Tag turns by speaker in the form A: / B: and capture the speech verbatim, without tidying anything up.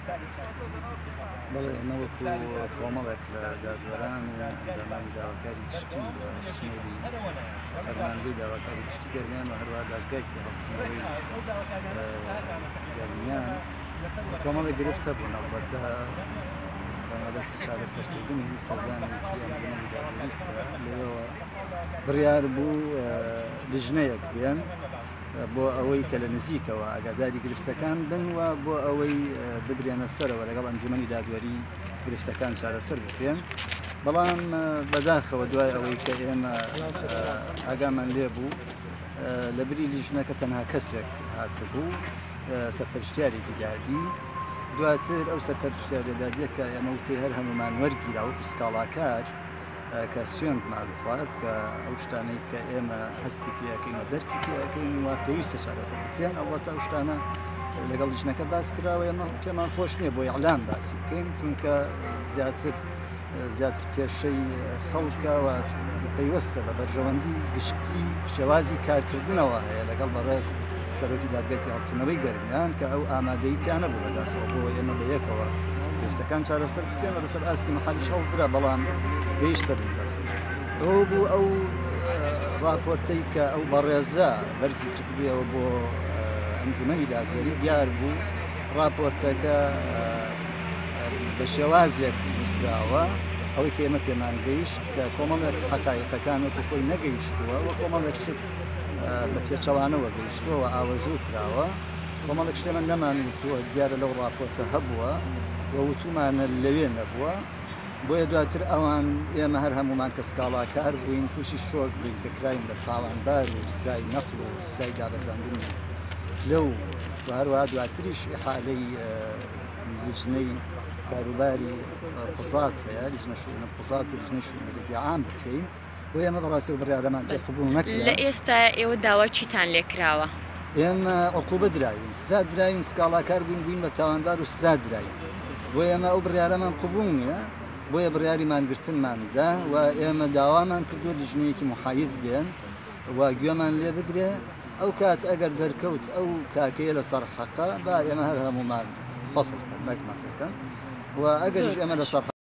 A: بەڵێ نەوەکو کۆمەڵێک لە دادوەران و ئەندامانی داواکاری گشتی لە سنووری فەرمانگەی داواکاری گشتی گەرمیان و هەروە دادگایکی هەڵبژوورەوەی گەرمیان کۆمەڵێک گرفتە بوون ئەڵبەتە بەمەبەستی چارەسەرکردنی سەردانێکی ئەنجومەنی دادوەری کرا لەوێەوە بڕیار بوو لیژنەیەک بێن بۆ ئەوەی کە لە نزیکەوە ئاگاداری گرفتەکان بن و بۆ ئەوەی ببرێنە سەرەوە لەگەڵ ئەنجومەنی دادوەری گرفتەکان چارەسەر بکرێن بەڵام بەداخەوە دوای ئەوەی کە ئێمە ئاگامان لێ بوو لە بری لیژنەکە تەنها کەسێک هاتبوو سەرپەرشتیارێکی دادی دواتر ئەو سەرپەرشتیارە دادیە کە ئێمە وتەی هەر هەمومان وەرگیرا و سکاڵاکار کە سوێندمان بخوات کە ئەو شتانەی کە ئێمە هەستی پێەکەین و دەرکی پێەکەین و پێویستە چارەسەر بکرێن ئەوەتە ئەو شتانە لەگەڵ لیژنەکە باس کراوە ئێمە پێمان خۆش نییە بۆ ئیعلام باسی بکەین چونکە زیاتر زیاتر کێشەی خەڵکەوە پەیوەستە بە بەرژەوەندی گشتی شێوازی کارکردنەوە هەیە لەگەڵ بەڕێز سەرۆکی دادگایتی هەڵبژوورەوەی گەرمیان کە ئەو ئامادەییتیان نەبوو بەداخەوە بۆ ئێمە بەیەکەوە گرفتەکان چارەسەر بکەن و لەسەر ئاستی مەحالیش هەڵدرا بەڵام گەیشتە بنبەست ئەو بوو ئەو راپۆرتەی کە ئەو بەڕێزە بەرزی کردبوویەوە بۆ ئەنجومەنی دادوەری دیار بوو راپۆرتەکە بە شێوازێک نووسراوە ئەوەی کە ئێمە پێمان گەیشت کە کۆمەڵێک حەقایقەکان وەکو خۆی نەگەیشتووە و کۆمەڵێک شت بە پێچەوانەوە گەیشتووە ئاوەژوو کراوە کۆمەڵێک شتێمە نەمان وتووە دیارە لەو راپۆرتە هەبووە و وتومانە لەوێ نەبووە بۆیە دواتر ئەوان ئێمە هەر هەمومان کە سکاڵاکار بووین تووشی شۆک بووین کە کراین بە تاوانبار و سای نەقل و سای دابەزاندنی لەو و هەروەها دواتریش ئیحالەی لیژنەی کاروباری قوزات هەیە لیژنە شوونە قوزات و لیژنەی شوونەری عام بکەین بۆ ئێمە بەڕاستی و بڕیارەمان پێ قبوڵ نەکرا
B: لە ئێستا ئێوە داوا چیتان لێ کراوە؟
A: ئێمە عقوبە دراوین سزا دراوین سکاڵاکار بووین بووین بە تاوانبار و سزا دراوین بۆ ئێمە ئەو بڕیارەمان قبوڵ نییە بۆیە بڕیاریمان گرتنماندا و ئێمە داوامان کردو لیژنەیەکی محاید بێن و گوێمان لێ بگرێ ئەو کات ئەگەر دەرکەوت ئەو کاکەیە لەسەر حەقە با ئێمە هەر هەمومان فەسڵ کەن نەک نەقڵکەن و ئەگەریش ئێمە لەسەر